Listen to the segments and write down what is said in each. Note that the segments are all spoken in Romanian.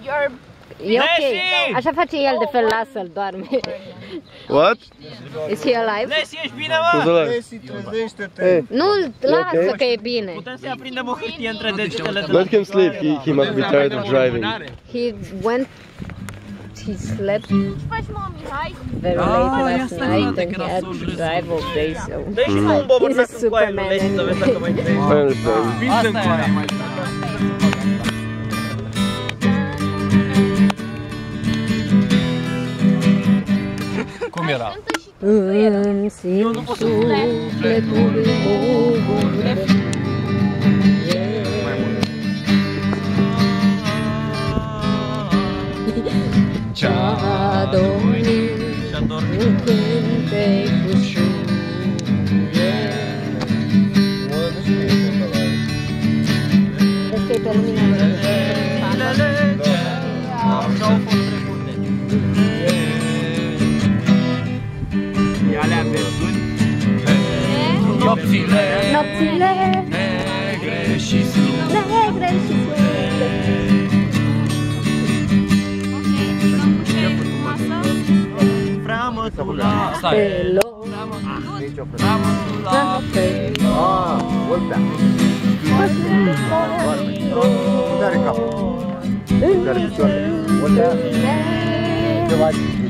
E ok. Așa face el, de fel, lasă-l, doarme. What? Is he alive? Leslie, ești bine, mă? Leslie, trezește-te! Nu, lasă că e bine. Putem să-i aprindem o hârtie între degetele de Let him sleep, he must be tired of driving. He slept very late last night and he had to drive all day, so he's a Superman anyway. I understand. Cum era? Îmi simt sufletul bucurie. Ce-a dormit un cântec ușuie. Vezi că e pe lumina Nopțile negre și sfinte. Pe loc, pe loc. Care capul? Care picioare? Unde? Ceva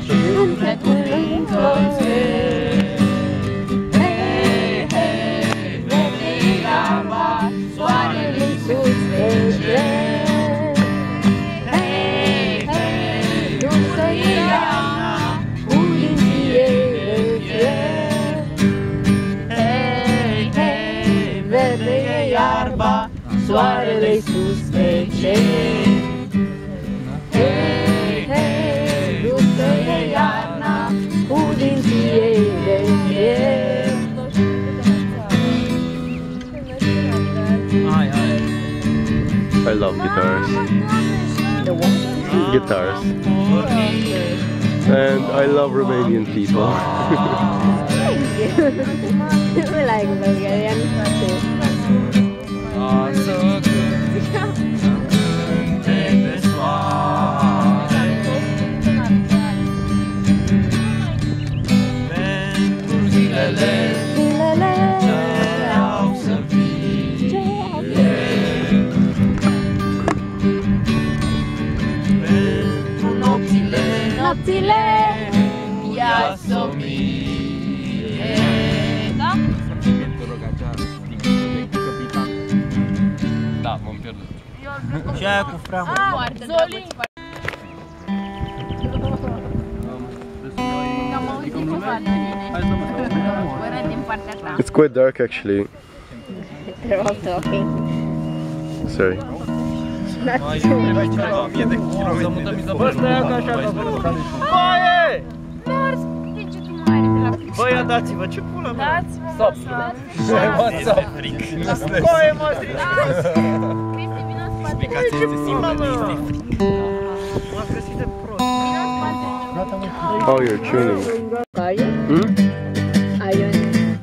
soarele-i sus pe cer. Hei, hei, dusă e iarna, cu dinții ei de fier. I love guitars. Guitars. And I love Romanian people. We like Bulgarian too. Nopțile ia-s-o mie. Da? Da, m-am pierdut. Și aia cu freamă. Zoli! It's quite dark actually. They're all talking. Sorry. Bă, stai ca așa, Coaie! Bă, ia dați-vă, ce pula mea? Dați-vă! Coaie, mă, explicație este simplă, mă. M-ați găsit de prost. Oh, you're tuning. Are you? Hmm? Are you?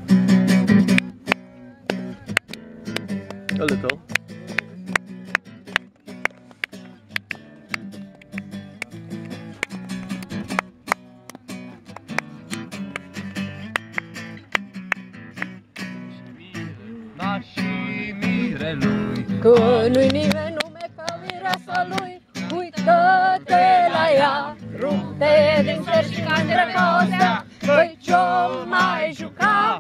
A little. Că nu-i nimeni nume ca mireasa lui. Uită-te la ea, rupe din cer și cantă ca o stea. Păi ce-o mai juca?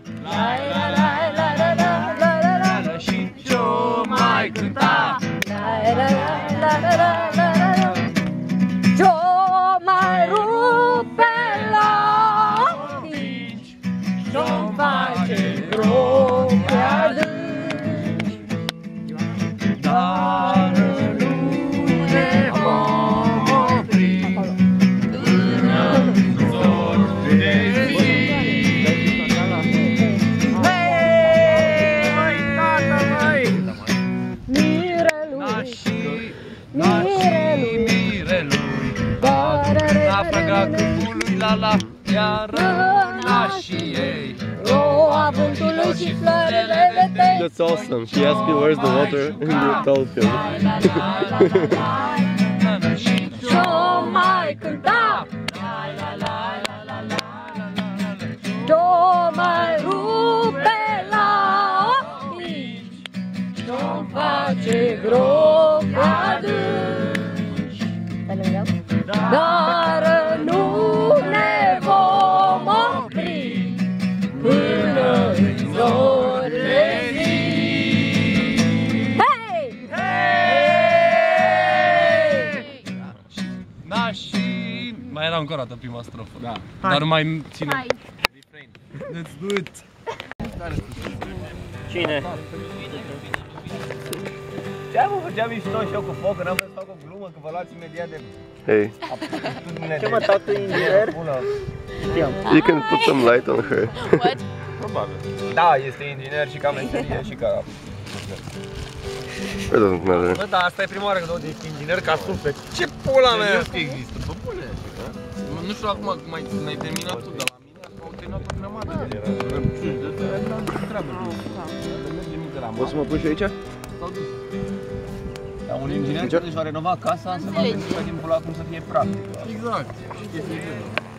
La Și ce-o mai cânta? Ce-o mai rupe la ochici, ce-o face grope adânci. Dar nu ne vom opri până în zor de zi. Măi, tată, măi! Mirelui, A frăgat câmpului la iar nașii ei. roa vântului și florile vetei. That's awesome. He asked you where's the water and you told him. Mai era încă o dată prima strofă. Da. Dar nu mai ține. Hai. Let's do it. Cine? Ce-am făceam mișto și eu cu foc, că n-am vrut să fac o glumă, că vă luați imediat de... Hey, Ce mă, tatu inginer? you can put some light on her. What? Probabil. Da, este inginer și ca meserie și ca... It doesn't matter. Bă, dar asta e prima oară când aud ești inginer ca suflet. Ce pula mea! Serios că există, bă bune. Nu știu acum cum ai terminat tu, dar la mine au terminat o grămadă de răbciuni de astea, nu treabă. Poți să mă pui și aici? S-au dus. Dar un inginer care își va renova casa, se va gândi pe timpul ăla cum să fie practic. Exact. Și chestia e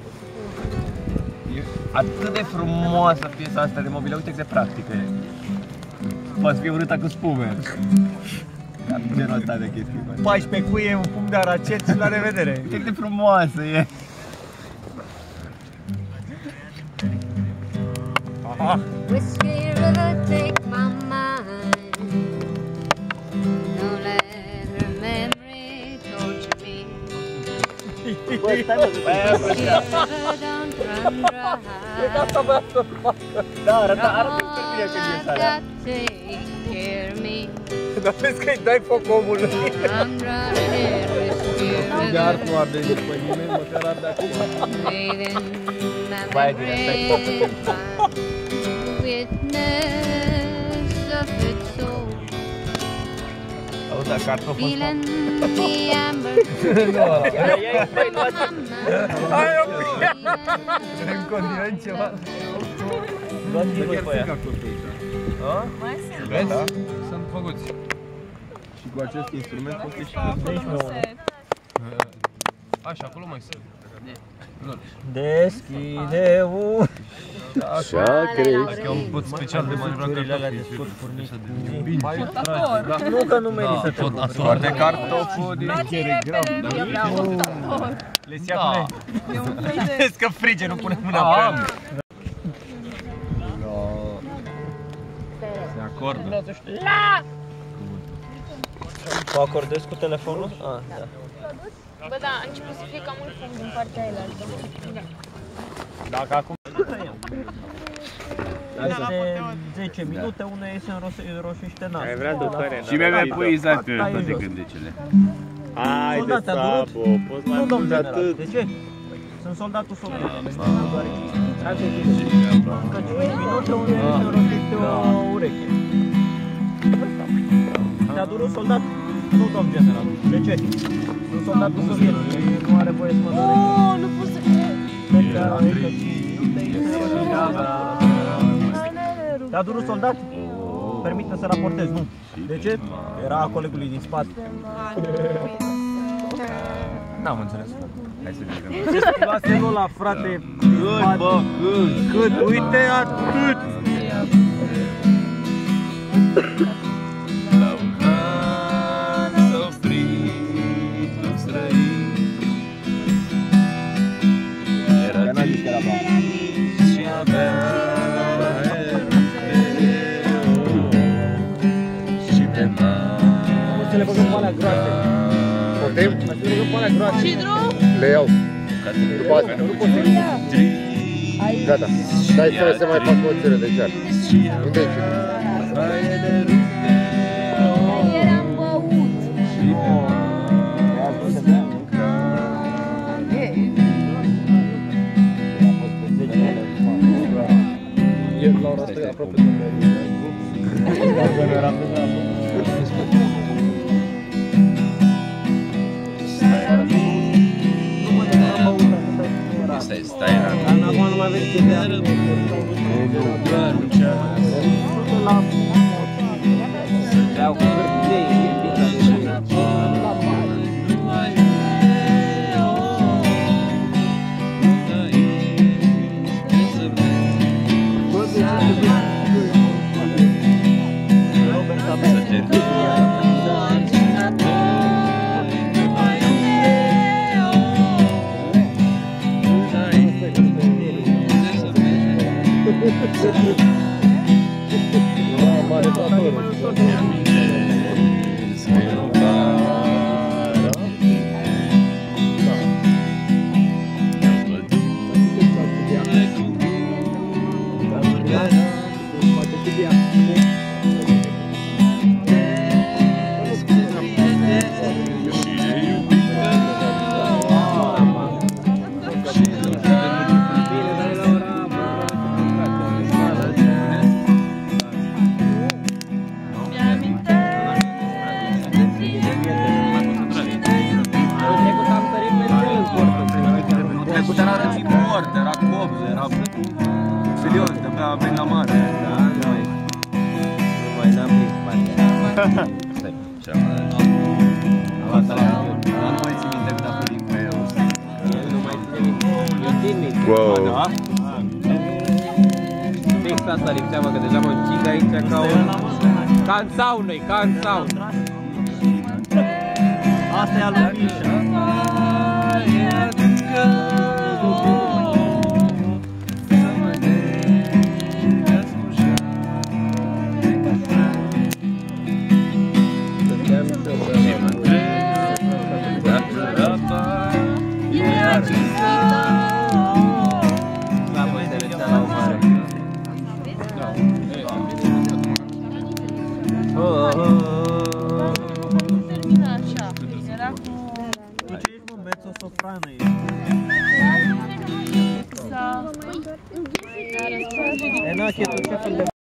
E atât de frumoasă piesa asta de mobilă, uite cât de practică e. Poate fi urâtă cu spume. Cam genul ăsta de chestii. 14 cuie, un pumn de aracet și la revedere. Uite cât de frumoasă e. Whiskey river, take my mind. Don't let her memory torture me. Whiskey river, don't run dry. Da, arată super bine când e All sara. I've got, take care of me. Dar vezi că îi dai foc omului. I'm drowning in whiskey Iar river, nu arde după nimeni, măcar arde acum. bathing my Vai, din asta e tot. memory, witness of its soul. Auzi, dar cartoful ăsta... Feeling the amber. Hai, în continent ceva. Luați-vă pe aia. Vezi? Sunt făcuți. Și cu acest instrument poți și așa, acolo mai sunt. Deschide Așa, crezi. Adică un pot special de manevrat cartofi. Nu că nu merită tot. Foarte cartoful din Le ia pune. Vezi că frige, nu punem mâna pe el. Se acordă. O acordezi cu telefonul? Ah, da. Bă, da, a început să fie cam mult fum din partea aia. Dacă acum... Peste 10 minute, unul iese înroșește nasul. Ai vrea ducare, Și mi-ai pui exact toate cântecele. Haide, Sabo, poți mai mult de atât. De ce? Sunt soldatul sovietic. Că 5 minute, unul iese înroșește o ureche. Te-a durut soldat? Nu, domn general. De ce? Sunt soldatul sovietic, nu are voie să mă doare. Oh, nu pot să cred. Te-a durut soldat? Permite să raportezi, nu. De ce? Era a colegului din spate. N-am înțeles. Hai să vedem. Lasă-l ăla, frate. Cât, bă, cât? Uite atât! Să le băgăm pe alea groase. Poftim? Să le băgăm pe alea groase. Și drum? Le iau. După asta. Gata. Stai să se mai facă o țără de cear. Unde e ce? Eram băut. Ieri la ora asta e aproape de Stai la Acum nu mai vezi ce de alea. Vreau cu hârtie. Stai. Cea mai... Asta nu mai țin minte cât a fost din pe eu. Nu mai ține minte. Eu țin minte. Wow. Fix asta lipsea, mă, că deja mă încing aici ca un... Ca în saună-i, ca în saună. Asta e al lui Mișa. Tu ce ești, mă, mezzo-soprană ești? E, na, tu ce fel de